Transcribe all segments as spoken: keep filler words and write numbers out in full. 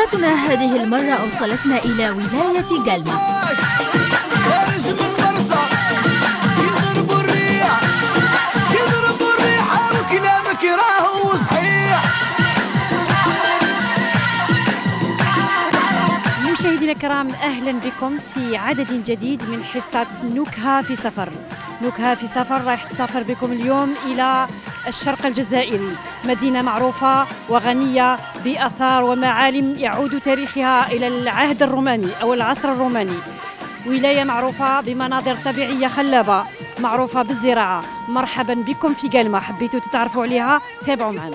رحلتنا هذه المرة أوصلتنا إلى ولاية قلمة. مشاهدينا الكرام، أهلا بكم في عدد جديد من حصة نكهة في سفر. نكهة في سفر راح تسافر بكم اليوم إلى الشرق الجزائري، مدينة معروفة وغنية بآثار ومعالم يعود تاريخها إلى العهد الروماني أو العصر الروماني. ولاية معروفة بمناظر طبيعية خلابة، معروفة بالزراعة. مرحبا بكم في قلمة، حبيتوا تتعرفوا عليها؟ تابعوا معنا.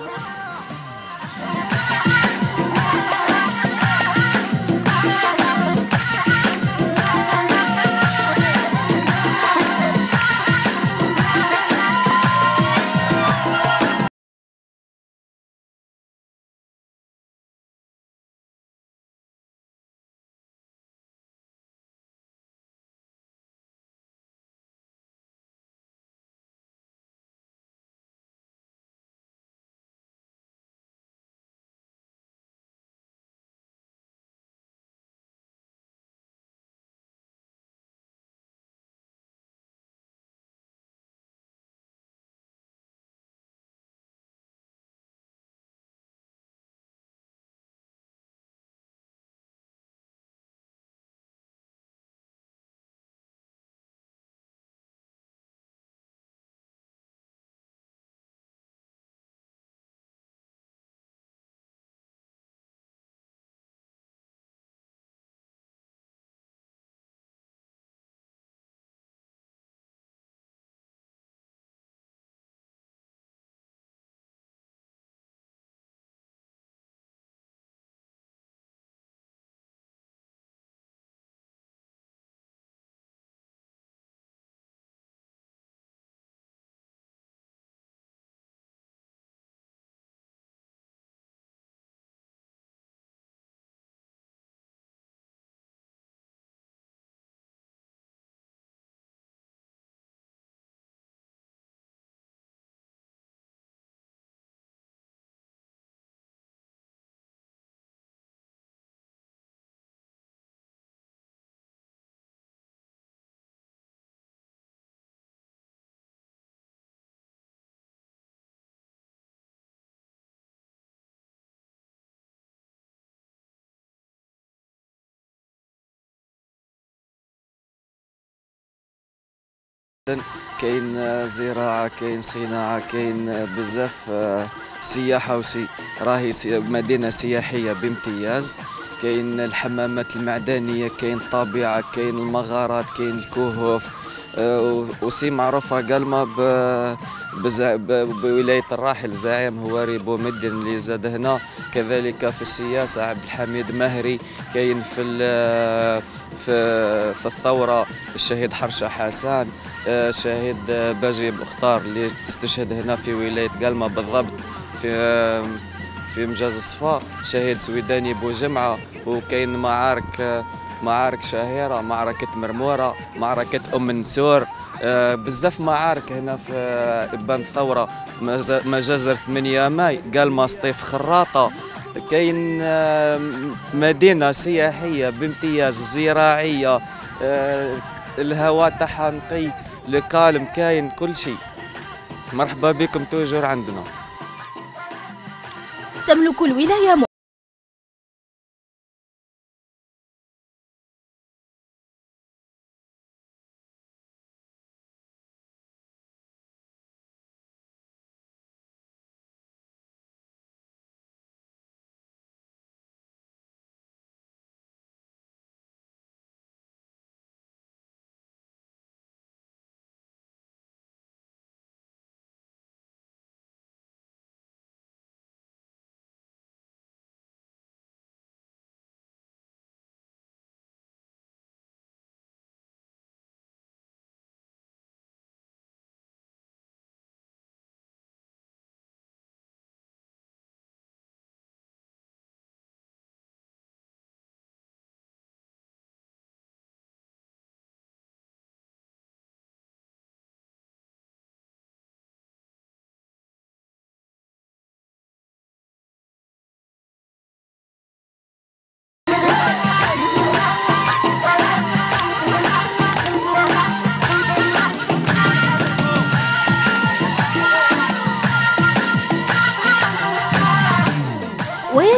كاين زراعة، كاين صناعة، كاين بزاف سياحة وسي راهي مدينة سياحية بامتياز. كاين الحمامات المعدنية، كاين الطبيعة، كاين المغارات، كاين الكهوف. وسي معروفة قلمة بولاية الراحل زعيم هو ريبو مدين اللي زاد هنا. كذلك في السياسة عبد الحميد مهري. كاين في في في الثورة الشهيد حرشة حسن، شهيد باجي مختار اللي استشهد هنا في ولاية قلمة بالضبط في في مجاز الصفا، شهيد سويداني بوجمعة. وكاين معارك معارك شهيرة، معركة مرمورة، معركة أم نسور، بزاف معارك هنا في إبان الثورة، مجازر ثمانية ماي، قلمة سطيف خراطة. كاين مدينة سياحية بامتياز، زراعية، الهواء تاعها نقي، الكالم كاين كل شيء. مرحبا بكم توجور عندنا. تملك الولاية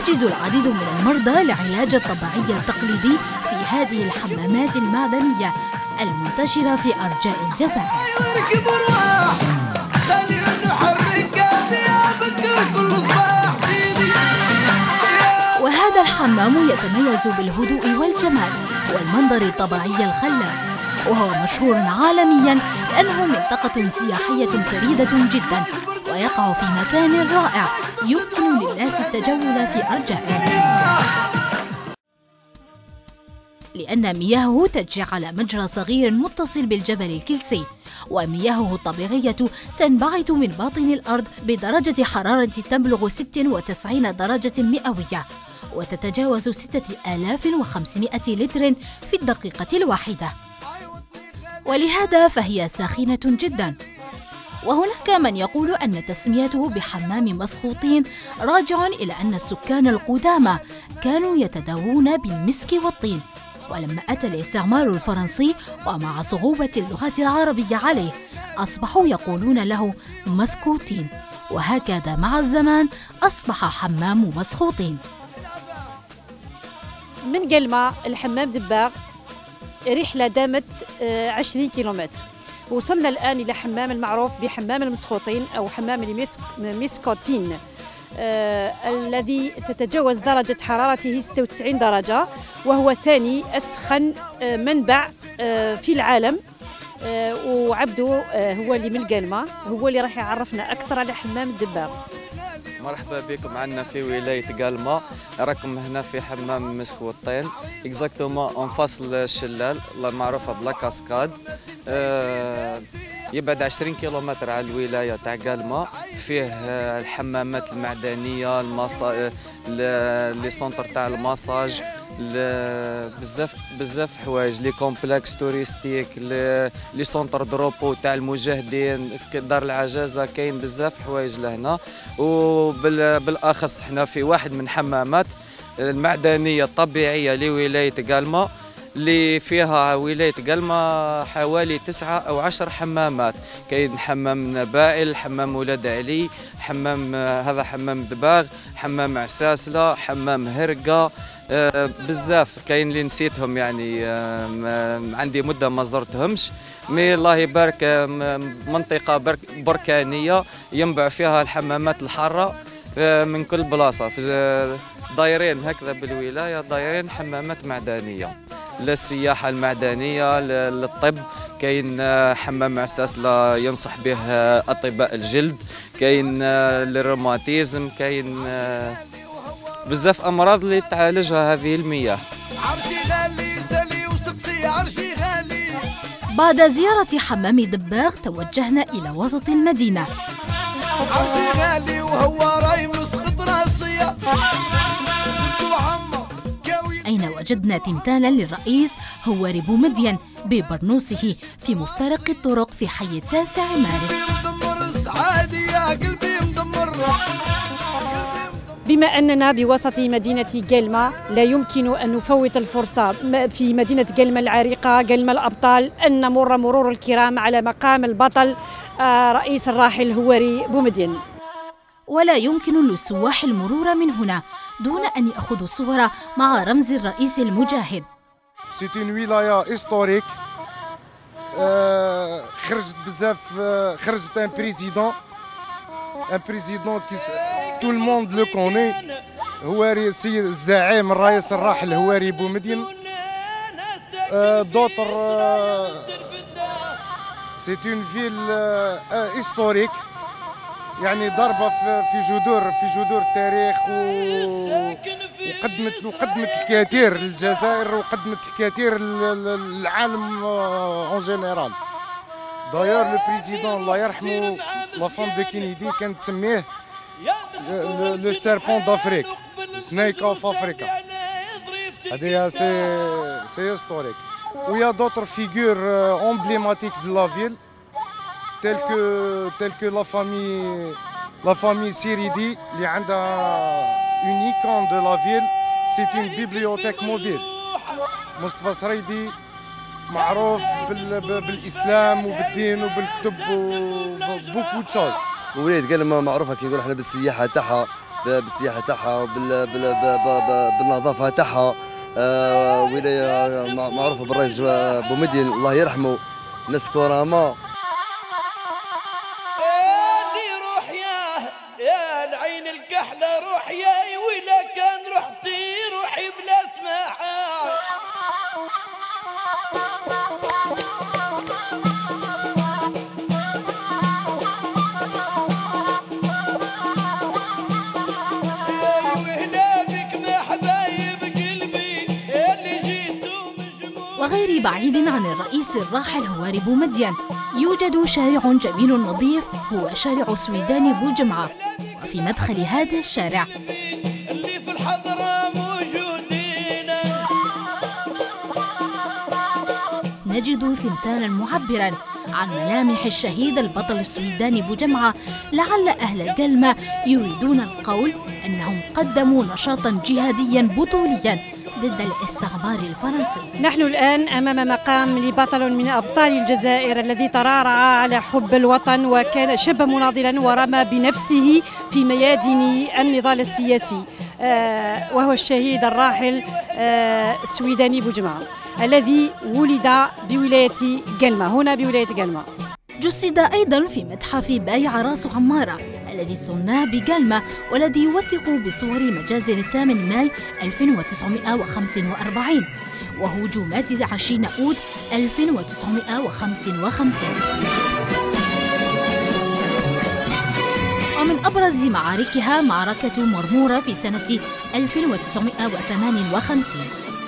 يجد العديد من المرضى العلاج الطبيعي التقليدي في هذه الحمامات المعدنية المنتشرة في أرجاء الجزائر. وهذا الحمام يتميز بالهدوء والجمال والمنظر الطبيعي الخلاب، وهو مشهور عالمياً لأنه منطقة سياحية فريدة جداً، ويقع في مكان رائع يمكن للناس التجول في أرجائه، لأن مياهه تجري على مجرى صغير متصل بالجبل الكلسي، ومياهه الطبيعية تنبعث من باطن الأرض بدرجة حرارة تبلغ ستة وتسعين درجة مئوية، وتتجاوز ستة آلاف وخمسمائة لتر في الدقيقة الواحدة، ولهذا فهي ساخنة جدا. وهناك من يقول أن تسميته بحمام مسخوطين راجع إلى أن السكان القدامى كانوا يتداوون بالمسك والطين، ولما أتى الاستعمار الفرنسي ومع صعوبة اللغة العربية عليه أصبحوا يقولون له مسكوتين، وهكذا مع الزمان أصبح حمام مسخوطين. من قلمة الحمام دباغ رحلة دامت عشرين كيلومتر، وصلنا الآن إلى حمام المعروف بحمام المسخوطين أو حمام المسكوتين، آه الذي تتجاوز درجة حرارته ستة وتسعين درجة، وهو ثاني أسخن آه منبع آه في العالم. آه وعبدو آه هو اللي من قلمة، هو اللي راح يعرفنا أكثر على حمام الدباغ. مرحبا بكم عندنا في ولاية قلمة، راكم هنا في حمام مسكوطين اكزاكتومون اون فاصل الشلال المعروفة بلا كاسكاد. أه يبعد عشرين كيلومتر على الولاية تاع قلمة، فيه الحمامات المعدنية، المصا... لي سونتر تاع الماساج، بزاف بزاف حوايج، لي كومبلكس توريستيك، لي سونتر دروبو تاع المجاهدين، دار العجازة، كاين بزاف حوايج لهنا. وبالاخص حنا في واحد من حمامات المعدنية الطبيعية لولاية قلمة، اللي فيها ولاية قلمة حوالي تسعة أو عشر حمامات. كاين حمام نبائل، حمام ولاد علي، حمام هذا حمام دباغ، حمام عساسلة، حمام هرقة، آه بزاف كاين اللي نسيتهم يعني، آه عندي مدة ما زرتهمش. مي الله يبارك منطقة بركانية ينبع فيها الحمامات الحارة من كل بلاصة، دايرين هكذا بالولاية، دايرين حمامات معدنية للسياحة المعدنية، للطب. كاين حمام عساسلة ينصح به أطباء الجلد، كاين للروماتيزم، كاين بزاف أمراض اللي تعالجها هذه المياه. بعد زيارة حمام دباغ توجهنا إلى وسط المدينة، عرشي غالي وهو راي مسقط راسية، أين وجدنا تمثالا للرئيس هواري بومدين ببرنوسه في مفترق الطرق في حي التاسع مارس. بما أننا بوسط مدينة قلمة لا يمكن أن نفوت الفرصة في مدينة قلمة العريقة، قلمة الأبطال، أن نمر مرور الكرام على مقام البطل رئيس الراحل هواري بومدين. ولا يمكن للسواح المرور من هنا دون أن يأخذوا صورة مع رمز الرئيس المجاهد. سيت اون ولاية هيستوريك، خرجت بزاف، خرجت ان بريزيدون ان بريزيدون كي تو الموند لو كوني، هواري السيد الزعيم الرئيس الراحل هواري بومدين. دوطر سيت اون فيل هيستوريك، يعني ضربة في جذور في جذور التاريخ، وقدمت وقدمت الكثير للجزائر، وقدمت الكثير للعالم اون جينيرال. دايور لو بريزيدون الله يرحمه لا فام دو كينيدي كانت تسميه لو سيربون دافريك، سنيك اوف افريكا. هذه سي سي هيستوريك. ويا دوتر فيغور امبليماتيك دو لا فيل telle que telle que la famille la famille Siridi اللي عندها une icône de la ville, c'est une bibliothèque mobile. مصطفى سريدي معروف بالاسلام وبالدين وبالكتب وبوكو تشوز. ولاية قلمة معروفة كي يقول احنا بالسياحة تاعها بالسياحه تاعها وبالنظافه تاعها. ولايه معروفه بالرئيس بومدين الله يرحمه، ناس كرامه. اللي روح يا يا العين الكحله روح يا ولا كان رحتي روحي بلا سماحه. وغير بعيد عن الرئيس الراحل هواري بومدين يوجد شارع جميل نظيف هو شارع سويداني بوجمعة. وفي مدخل هذا الشارع اللي في الحضرة موجودين نجد ثمثالا معبرا عن ملامح الشهيد البطل السويداني بوجمعة. لعل أهل جلمة يريدون القول أنهم قدموا نشاطا جهاديا بطوليا ضد الاستعمار الفرنسي. نحن الآن أمام مقام لبطل من أبطال الجزائر الذي ترعرع على حب الوطن وكان شاب مناضلا ورمى بنفسه في ميادين النضال السياسي، آه وهو الشهيد الراحل آه السويداني بوجمعة الذي ولد بولاية جلمة، هنا بولاية جلمة. جسد أيضا في متحف بايع راس عمارة الذي صنع بجلمة والذي يوثق بصور مجازر الثامن ماي ألف وتسعمائة وخمسة وأربعين وهجومات عشرين أوت ألف وتسعمائة وخمسة وخمسين. ومن أبرز معاركها معركة مرمورة في سنة ألف وتسعمائة وثمانية وخمسين.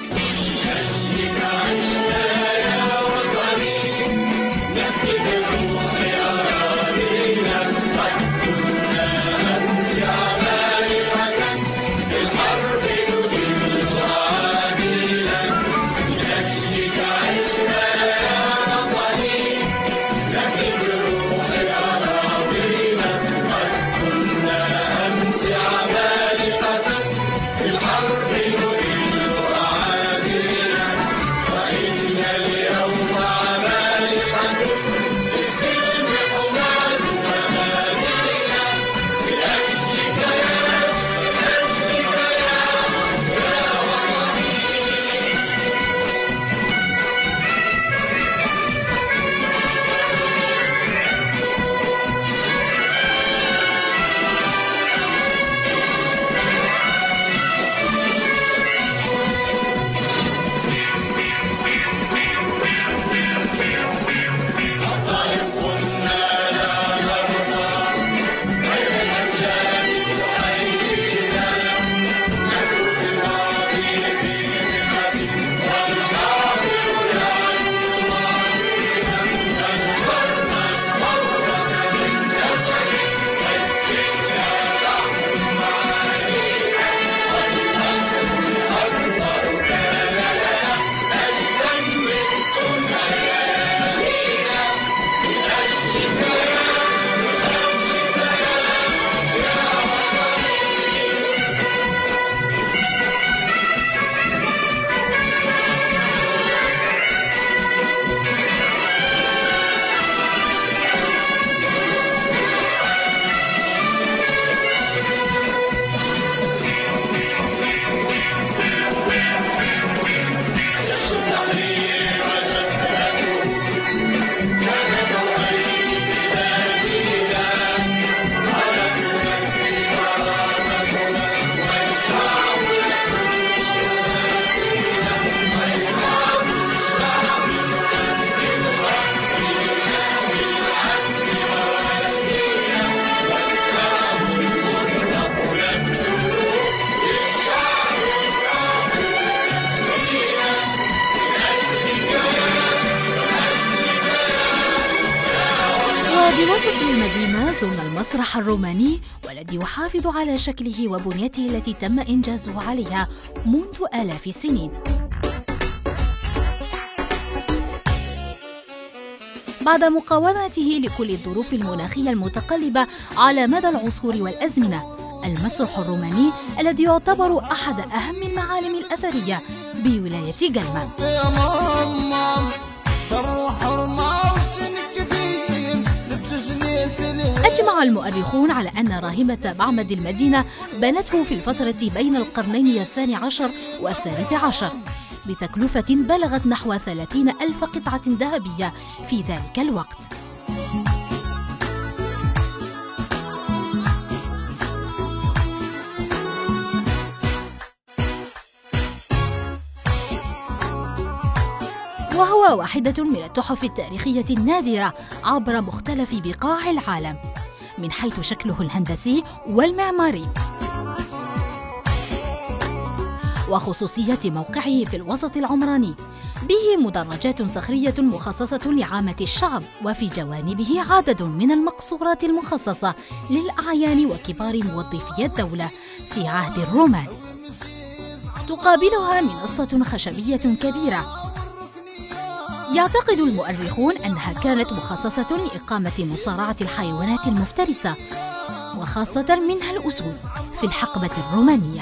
بوسط المدينة زرنا المسرح الروماني والذي يحافظ على شكله وبنيته التي تم إنجازه عليها منذ آلاف السنين. بعد مقاومته لكل الظروف المناخية المتقلبة على مدى العصور والأزمنة، المسرح الروماني الذي يعتبر أحد أهم المعالم الأثرية بولاية جلمة. أجمع أجمع المؤرخون على أن راهمة معبد المدينة بنته في الفترة بين القرنين الثاني عشر والثالث عشر بتكلفة بلغت نحو ثلاثين ألف قطعة ذهبية في ذلك الوقت. وهو واحدة من التحف التاريخية النادرة عبر مختلف بقاع العالم من حيث شكله الهندسي والمعماري وخصوصية موقعه في الوسط العمراني، به مدرجات صخرية مخصصة لعامة الشعب، وفي جوانبه عدد من المقصورات المخصصة للأعيان وكبار موظفي الدولة في عهد الرومان. تقابلها منصة خشبية كبيرة يعتقد المؤرخون أنها كانت مخصصة لإقامة مصارعة الحيوانات المفترسة وخاصة منها الأسود في الحقبة الرومانية.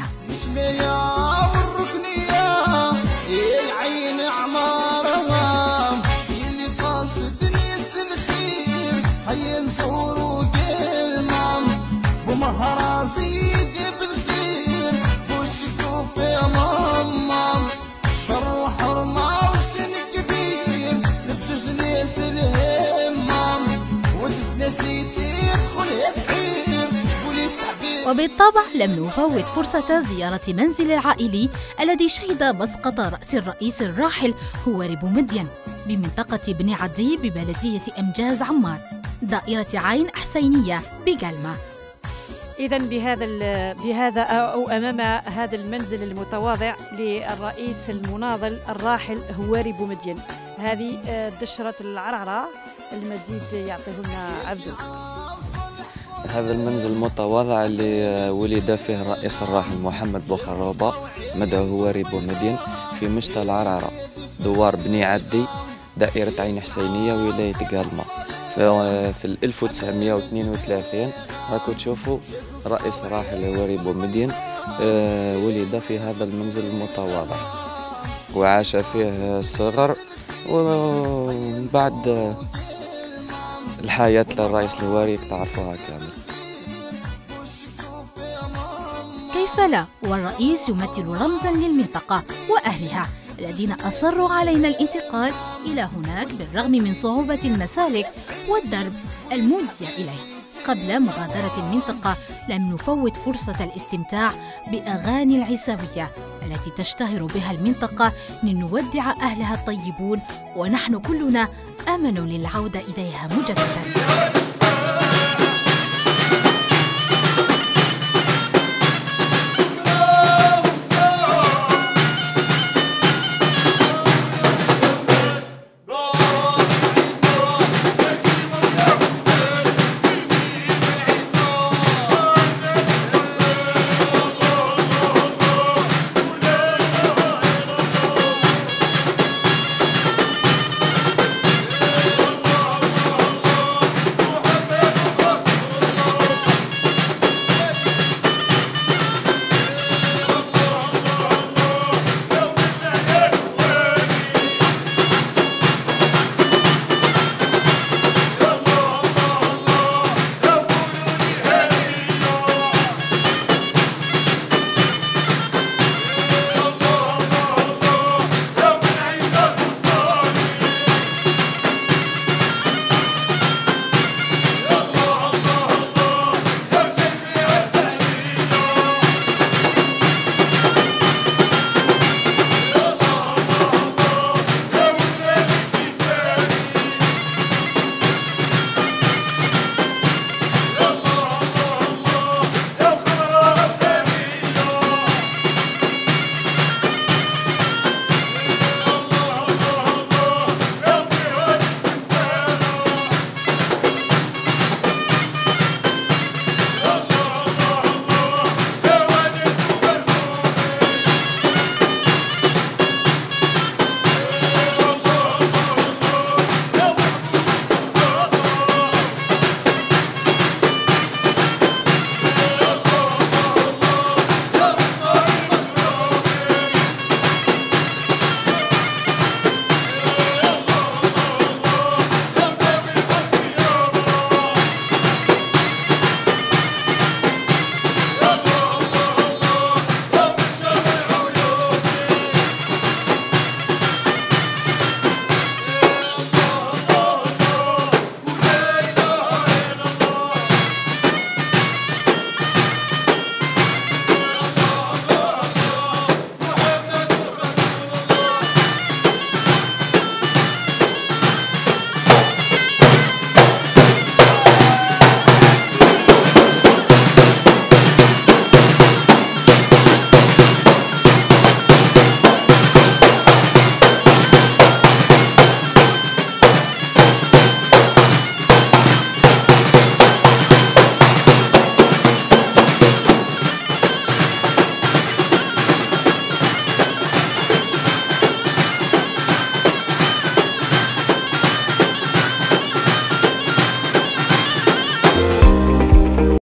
وبالطبع لم نفوت فرصة زيارة منزل العائلي الذي شهد مسقط رأس الرئيس الراحل هواري بومدين بمنطقة بني عدي ببلدية أمجاز عمار دائرة عين حسينية بقلمة. إذا بهذا بهذا أو أمام هذا المنزل المتواضع للرئيس المناضل الراحل هواري بومدين، هذه دشرة العرعرة. المزيد يعطيه لنا عبدو. هذا المنزل المتواضع اللي ولد فيه الرئيس الراحل محمد بوخروبة مدعو هواري بومدين في مشتى العرعرة دوار بني عدي دائرة عين حسينية ولاية قلمة في ألف وتسعمائة واثنين وثلاثين. راكم تشوفوا الرئيس الراحل هواري بومدين ولد في هذا المنزل المتواضع وعاش فيه الصغر، ومن بعد الحياة للرئيس الهواري تعرفوها كامل. كيف لا، والرئيس يمثل رمزاً للمنطقة وأهلها الذين أصروا علينا الانتقال إلى هناك بالرغم من صعوبة المسالك والدرب المودية إليه. قبل مغادرة المنطقة لم نفوت فرصة الاستمتاع بأغاني العيساوية التي تشتهر بها المنطقة لنودع أهلها الطيبون، ونحن كلنا أمل للعودة إليها مجدداً.